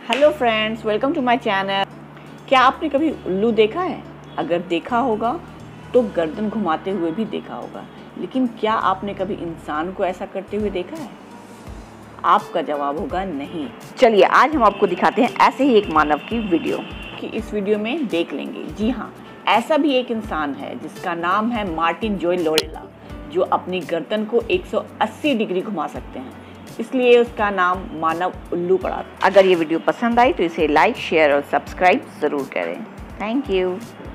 Hello friends, welcome to my channel. क्या आपने कभी उल्लू देखा है? अगर देखा होगा तो गर्दन घुमाते हुए भी देखा होगा, लेकिन क्या आपने कभी इंसान को ऐसा करते हुए देखा है? आपका जवाब होगा नहीं। चलिए आज हम आपको दिखाते हैं ऐसे ही एक मानव की वीडियो कि इस वीडियो में देख लेंगे। जी हाँ, ऐसा भी एक इंसान है जिसका नाम है मार्टिन जोय लोरेला, जो अपनी गर्दन को 180 डिग्री घुमा सकते हैं, इसलिए उसका नाम मानव उल्लू पड़ा। अगर ये वीडियो पसंद आई तो इसे लाइक, शेयर और सब्सक्राइब ज़रूर करें। Thank you.